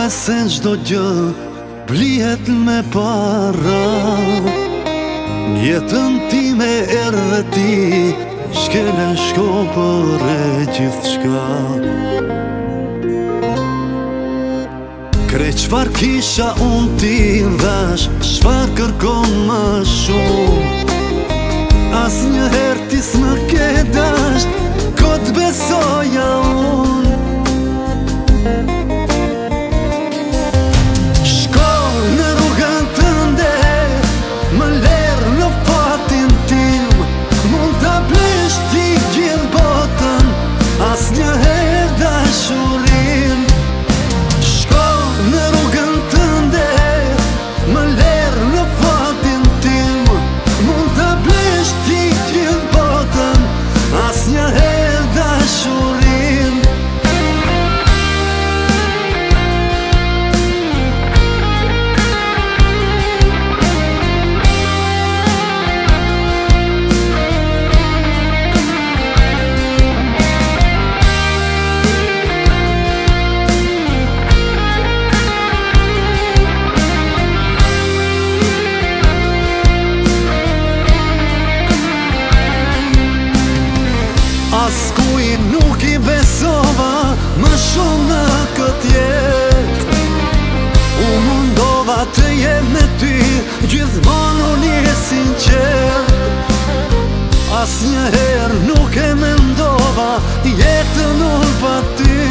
se çdo gjë blihet me para. Jetën time erdhe ti, shkele shko për e gjithçka. Krejt çfar kisha unë ti dhash, çfar kërkon më shumë. Asnjëherë ti s'më ke dash, ko t'besoja unë. Shko në rrugën tënde, më lerë në fatin tim, mund t'a blesh ti gjithë botën, asnjëherë dashurin. Shko në rrugën tënde, më lerë në fatin tim, mund t'a blesh ti gjithë botën, asnjëherë dashurin. Askuj nuk i besova më shumë në këtë jetë. Unë mundova të jem me ty, gjithmonë unë je sinqert. Asnjëherë nuk e mendova jetën unë pa ty.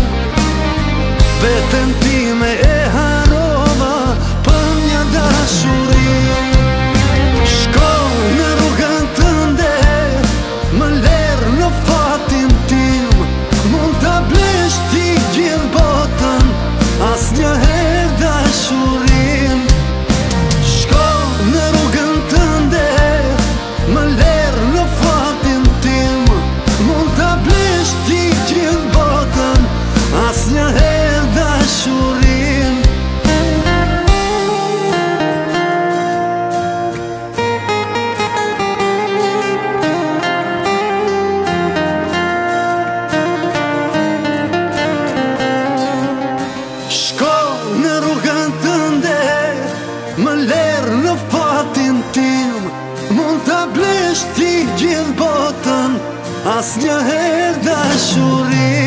Veten time e harova për një dashuri. Shko në rrugën tënde, më lerë në fatin tim, mund t'a blesh ti gjithë botën, asnjëherë dashurin. Shko në rrugën tënde, më lerë në fatin tim, mund t'a blesh ti gjithë botën, asnjëherë dashurin. Shko në rrugën tënde, më lerë në fatin tim, mund t'a blesh ti gjithë botën, asnjëherë dashurin.